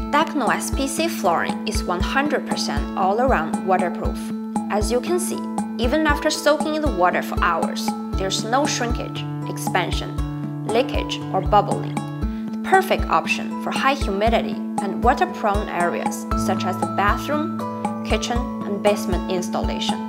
DECNO SPC flooring is 100% all-around waterproof. As you can see, even after soaking in the water for hours, there's no shrinkage, expansion, leakage, or bubbling. The perfect option for high humidity and water-prone areas such as the bathroom, kitchen, and basement installation.